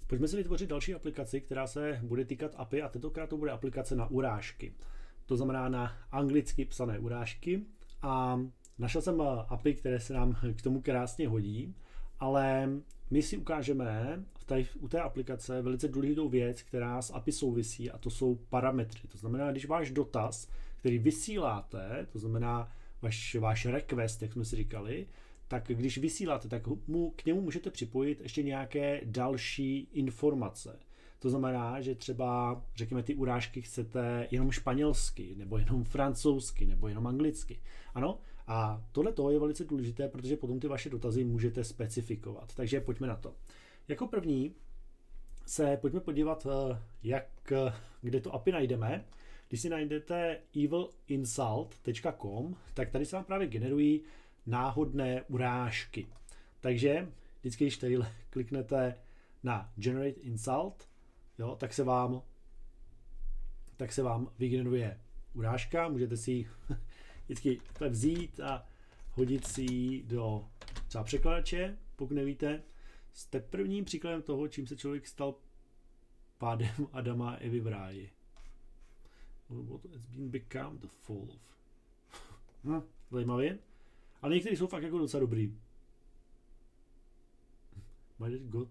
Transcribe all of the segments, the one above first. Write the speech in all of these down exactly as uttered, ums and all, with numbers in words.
Pojďme si vytvořit další aplikaci, která se bude týkat A P I a tentokrát to bude aplikace na urážky. To znamená na anglicky psané urážky a našel jsem A P I, které se nám k tomu krásně hodí, ale my si ukážeme v té, u té aplikace velice důležitou věc, která s A P I souvisí a to jsou parametry. To znamená, když váš dotaz, který vysíláte, to znamená váš, váš request, jak jsme si říkali, tak když vysíláte, tak mu, k němu můžete připojit ještě nějaké další informace. To znamená, že třeba, řekněme, ty urážky chcete jenom španělsky, nebo jenom francouzsky, nebo jenom anglicky. Ano, a tohle je velice důležité, protože potom ty vaše dotazy můžete specifikovat. Takže pojďme na to. Jako první se pojďme podívat, jak, kde to A P I najdeme. Když si najdete evil insult tečka com, tak tady se vám právě generují náhodné urážky. Takže vždycky, když tady kliknete na Generate Insult, jo, tak se vám tak se vám vygeneruje urážka. Můžete si ji vždycky vzít a hodit si ji do třeba překladače, pokud nevíte. Jste prvním příkladem toho, čím se člověk stal pádem Adama a Evy v ráji. What has been become the fall of. Hm, zajímavě. Ale některý jsou fakt jako docela dobrý. My dad got.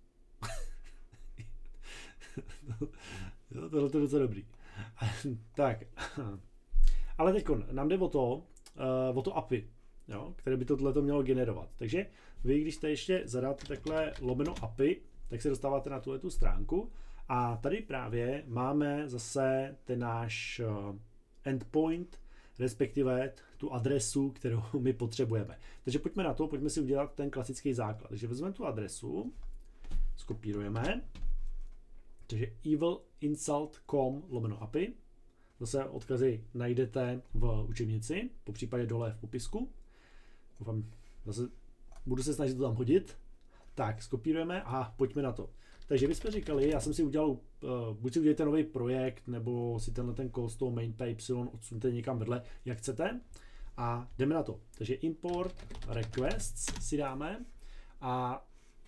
Jo, tohle je docela dobrý. Tak. Ale teď nám jde o to, uh, o to A P I, jo, které by tohleto mělo generovat. Takže vy, když jste ještě zadáte takhle lomeno A P I, tak se dostáváte na tuhletu stránku a tady právě máme zase ten náš uh, endpoint, respektive tu adresu, kterou my potřebujeme. Takže pojďme na to, pojďme si udělat ten klasický základ. Takže vezmeme tu adresu, skopírujeme, takže evil insult tečka com lomeno A P I. Zase odkazy najdete v učebnici, po případě dole v popisku. Doufám, zase budu se snažit to tam hodit. Tak, skopírujeme a pojďme na to. Takže vy jsme říkali, já jsem si udělal, uh, buď si udělejte nový projekt, nebo si tenhle ten call z toho main py odsunete někam vedle, jak chcete. A jdeme na to. Takže import requests si dáme a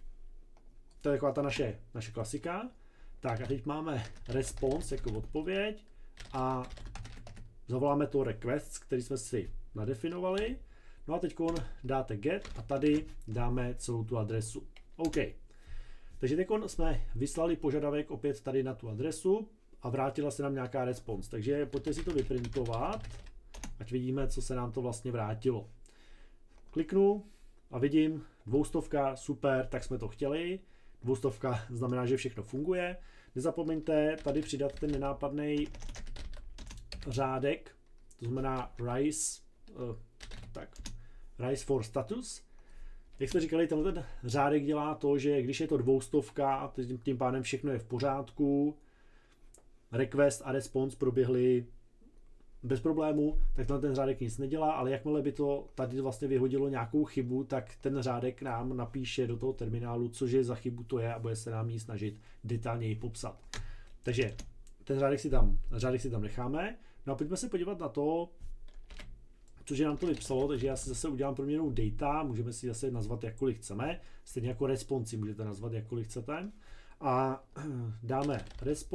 to je taková ta naše, naše klasika. Tak a teď máme response jako odpověď a zavoláme to requests, který jsme si nadefinovali. No a teď dáte get a tady dáme celou tu adresu. OK. Takže teď jsme vyslali požadavek opět tady na tu adresu a vrátila se nám nějaká response. Takže pojďte si to vyprintovat, ať vidíme, co se nám to vlastně vrátilo. Kliknu a vidím dvoustovka, super, tak jsme to chtěli. Dvoustovka znamená, že všechno funguje. Nezapomeňte tady přidat ten nenápadný řádek, to znamená rise, uh, tak, rise for status. Jak jsme říkali, tenhle ten řádek dělá to, že když je to dvoustovka, tím pádem všechno je v pořádku, request a response proběhly bez problému, tak tenhle ten řádek nic nedělá, ale jakmile by to tady vlastně vyhodilo nějakou chybu, tak ten řádek nám napíše do toho terminálu, cože za chybu to je a bude se nám ji snažit detailněji popsat. Takže ten řádek si tam, řádek si tam necháme. No a pojďme se podívat na to, cože nám to vypsalo, takže já si zase udělám proměnou data, můžeme si zase nazvat jakkoliv chceme, stejně jako response můžete nazvat jakkoliv chcete. A dáme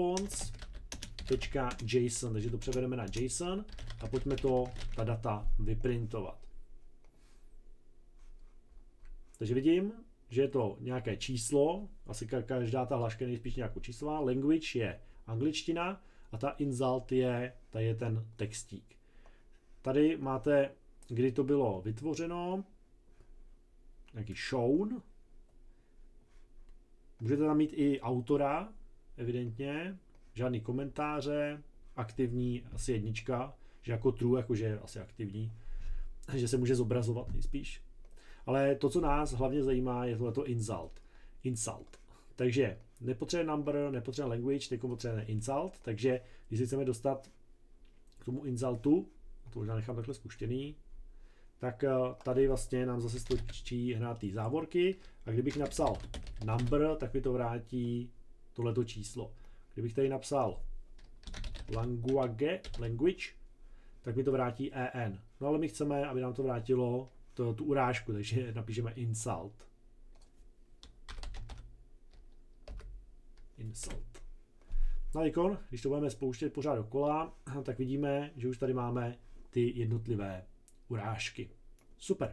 response.json, takže to převedeme na JSON a pojďme to, ta data, vyprintovat. Takže vidím, že je to nějaké číslo, asi každá ta hláška je nejspíš nějakou číslová, language je angličtina a ta insult je, tady je ten textík. Tady máte, kdy to bylo vytvořeno, nějaký shown. Můžete tam mít i autora, evidentně, žádný komentáře, aktivní, asi jednička, že jako true, jakože je asi aktivní, že se může zobrazovat nejspíš. Ale to, co nás hlavně zajímá, je tohleto insult. Insult. Takže nepotřebuje number, nepotřebuje language, teď potřebujeme insult, takže když se chceme dostat k tomu insultu, to možná nechám takhle spuštěný, tak tady vlastně nám zase stočí hrát ty závorky a kdybych napsal number, tak mi to vrátí tohleto číslo. Kdybych tady napsal language, language, tak mi to vrátí en. No ale my chceme, aby nám to vrátilo to, tu urážku, takže napíšeme insult. insult. No a ikon, když to budeme spouštět pořád dokola, tak vidíme, že už tady máme ty jednotlivé urážky. Super.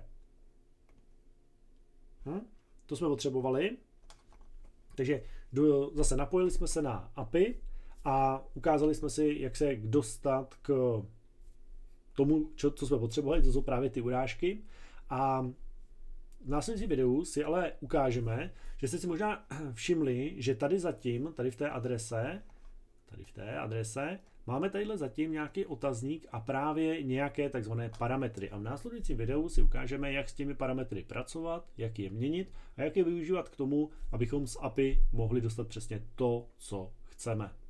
Hm? To jsme potřebovali. Takže do, zase napojili jsme se na A P I a ukázali jsme si, jak se dostat k tomu, čo, co jsme potřebovali, to jsou právě ty urážky. A v následujícím videu si ale ukážeme, že jste si možná všimli, že tady zatím, tady v té adrese, tady v té adrese, máme tadyhle zatím nějaký otazník a právě nějaké takzvané parametry. A v následujícím videu si ukážeme, jak s těmi parametry pracovat, jak je měnit a jak je využívat k tomu, abychom z A P I mohli dostat přesně to, co chceme.